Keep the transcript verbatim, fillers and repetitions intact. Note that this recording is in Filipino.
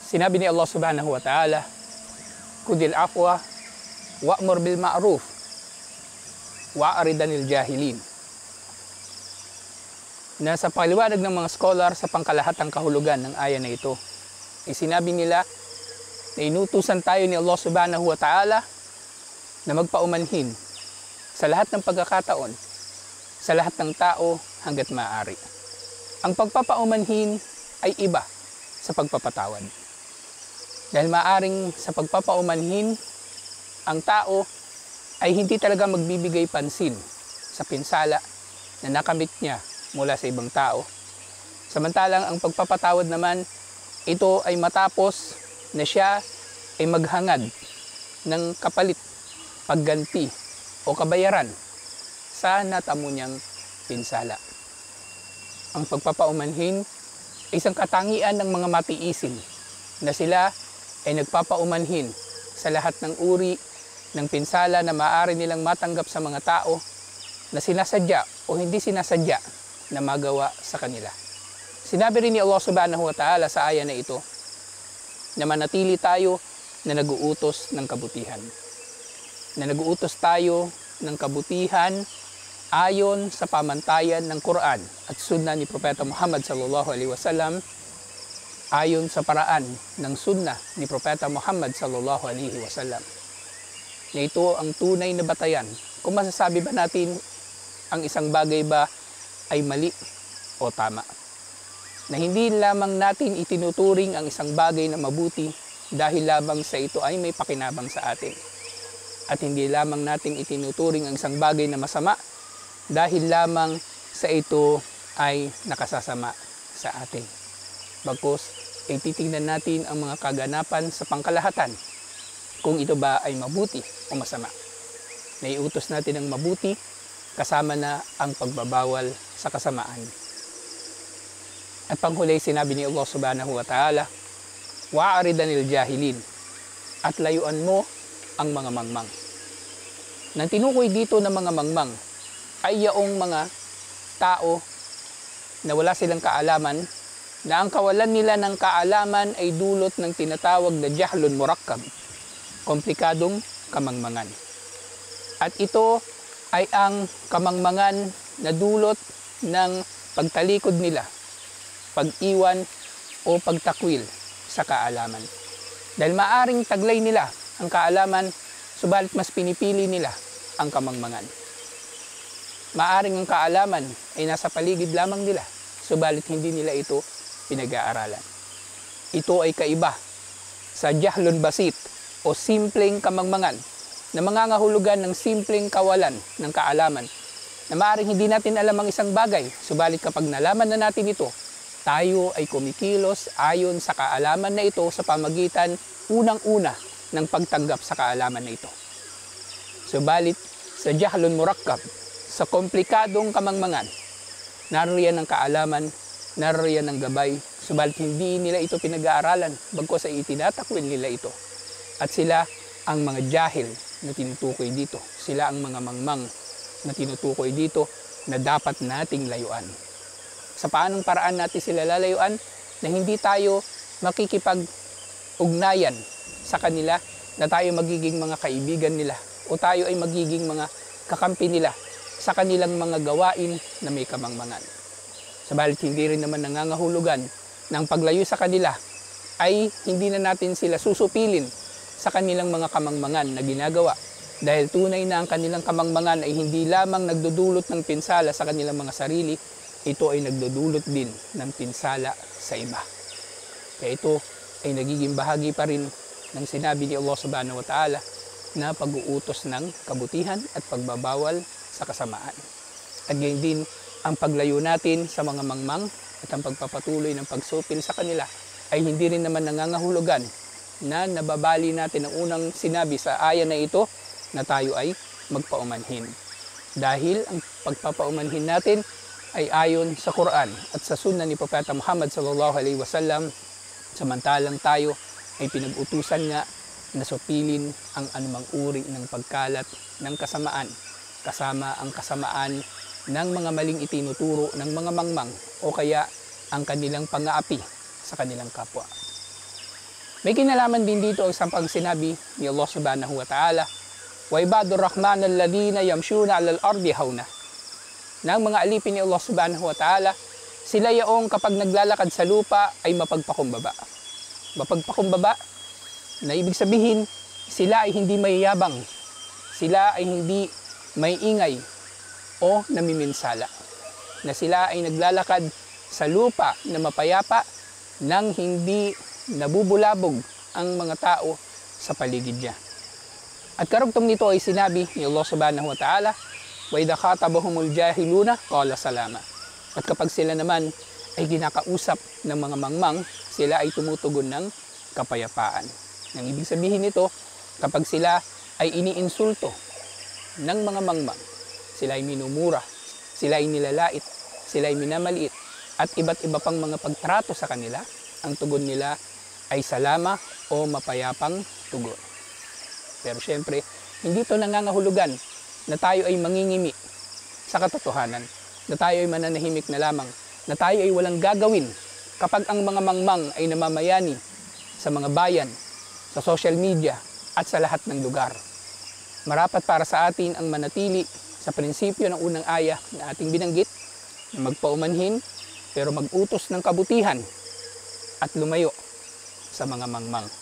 Sinabi ni Allah subhanahu wa ta'ala, Kudil afwa wa'mur bil ma'ruf wa'aridanil jahilin. Na sa paliwanag ng mga scholar sa pangkalahatang kahulugan ng aya na ito, ay sinabi nila na inutusan tayo ni Allah subhanahu wa ta'ala na magpaumanhin sa lahat ng pagkakataon, sa lahat ng tao hanggat maaari. Ang pagpapaumanhin ay iba sa pagpapatawad. Dahil maaring sa pagpapaumanhin, ang tao ay hindi talaga magbibigay pansin sa pinsala na nakamit niya mula sa ibang tao. Samantalang ang pagpapatawad naman, ito ay matapos na siya ay maghangad ng kapalit, pagganti o kabayaran sa natamo niyang pinsala. Ang pagpapaumanhin ay isang katangian ng mga matiisin na sila ay nagpapaumanhin sa lahat ng uri ng pinsala na maaari nilang matanggap sa mga tao na sinasadya o hindi sinasadya na magawa sa kanila. Sinabi rin ni Allah subhanahu wa ta'ala sa aya na ito na manatili tayo na nag-uutos ng kabutihan. Na nag-uutos tayo ng kabutihan ayon sa pamantayan ng Quran at Sunnah ni Propeta Muhammad sallallahu alaihi wasallam, ayon sa paraan ng Sunnah ni Propeta Muhammad sallallahu alaihi wasallam. Na ito ang tunay na batayan kung masasabi ba natin ang isang bagay ba ay mali o tama. Na hindi lamang natin itinuturing ang isang bagay na mabuti dahil lamang sa ito ay may pakinabang sa atin. At hindi lamang natin itinuturing ang isang bagay na masama dahil lamang sa ito ay nakasasama sa atin. Bagkus, ay titingnan natin ang mga kaganapan sa pangkalahatan kung ito ba ay mabuti o masama. Naiutos natin ang mabuti kasama na ang pagbabawal sa kasamaan. At panghuli, sinabi ni Allah subhanahu wa ta'ala, wa'aridanil jahilin, at layuan mo ang mga mangmang. Nang tinukoy dito ng mga mangmang ay yaong mga tao na wala silang kaalaman, na ang kawalan nila ng kaalaman ay dulot ng tinatawag na jahlun murakkab, komplikadong kamangmangan. At ito ay ang kamangmangan na dulot ng pagtalikod nila, pag-iwan o pagtakwil sa kaalaman. Dahil maaring taglay nila ang kaalaman, subalit mas pinipili nila ang kamangmangan. Maaring ang kaalaman ay nasa paligid lamang nila, subalit hindi nila ito pinag-aaralan. Ito ay kaiba sa jahlun basit o simpleng kamangmangan na mangangahulugan ng simpleng kawalan ng kaalaman na maaaring hindi natin alam ang isang bagay, subalit kapag nalaman na natin ito, tayo ay kumikilos ayon sa kaalaman na ito sa pamagitan unang-una ng pagtanggap sa kaalaman na ito. Subalit sa jahlun murakkab, sa komplikadong kamangmangan, naroriyan ang kaalaman, naroriyan ang gabay, subalit hindi nila ito pinag-aaralan, bagkus ay itinatakwil nila ito. At sila ang mga jahil na tinutukoy dito. Sila ang mga mangmang na tinutukoy dito na dapat nating layuan. Sa paanong paraan natin sila lalayuan na hindi tayo makikipag-ugnayan sa kanila, na tayo magiging mga kaibigan nila o tayo ay magiging mga kakampi nila sa kanilang mga gawain na may kamangmangan. Sabalit hindi rin naman nangangahulugan ng paglayo sa kanila ay hindi na natin sila susupilin sa kanilang mga kamangmangan na ginagawa, dahil tunay na ang kanilang kamangmangan ay hindi lamang nagdudulot ng pinsala sa kanilang mga sarili, ito ay nagdudulot din ng pinsala sa iba. Kaya ito ay nagiging bahagi pa rin ng sinabi ni Allah subhanahu wa ta'ala na pag-uutos ng kabutihan at pagbabawal sa kasamaan. At gayon din ang paglayo natin sa mga mangmang at ang pagpapatuloy ng pagsupil sa kanila ay hindi rin naman nangangahulugan na nababali natin ang unang sinabi sa aya na ito na tayo ay magpaumanhin. Dahil ang pagpapaumanhin natin ay ayon sa Quran at sa Sunnah ni Propeta Muhammad sallallahu alaihi wasallam, samantalang tayo ay pinag-utusan nga na supilin ang anumang uri ng pagkalat ng kasamaan, kasama ang kasamaan ng mga maling itinuturo ng mga mangmang o kaya ang kanilang pang-aapi sa kanilang kapwa. May kinalaman din dito ang sampang sinabi ni Allah subhanahu wa ta'ala, wa ibadur rahman alladhina yamshuna 'alal ardi hauna. Na ang mga alipin ni Allah subhanahu wa ta'ala, sila yaong kapag naglalakad sa lupa ay mapagpakumbaba. Mapagpakumbaba na ibig sabihin, sila ay hindi mayayabang. Sila ay hindi may ingay o namiminsala. Na sila ay naglalakad sa lupa na mapayapa nang hindi nabubulabog ang mga tao sa paligid niya. At karugtong nito ay sinabi ni Allah subhanahu wa ta'ala, wa idha khatabahumul jahiluna qala salama. At kapag sila naman ay ginakausap ng mga mangmang, sila ay tumutugon ng kapayapaan. Ang ibig sabihin nito, kapag sila ay iniinsulto ng mga mangmang, sila ay minumura, sila ay nilalait, sila ay minamaliit, at iba't iba pang mga pagtrato sa kanila, ang tugon nila ay salama o mapayapang tugon. Pero syempre, hindi ito nangangahulugan na tayo ay mangingimi sa katotohanan, na tayo ay mananahimik na lamang, na tayo ay walang gagawin kapag ang mga mangmang ay namamayani sa mga bayan, sa social media at sa lahat ng lugar. Marapat para sa atin ang manatili sa prinsipyo ng unang aya na ating binanggit, na magpaumanhin pero mag-utos ng kabutihan at lumayo sa mga mangmang.